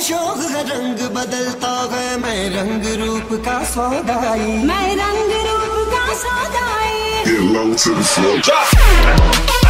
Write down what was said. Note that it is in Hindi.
शौक है रंग बदलता है, मैं रंग रूप का सौदाई, मैं रंग रूप का सौदाई। Get low to the floor.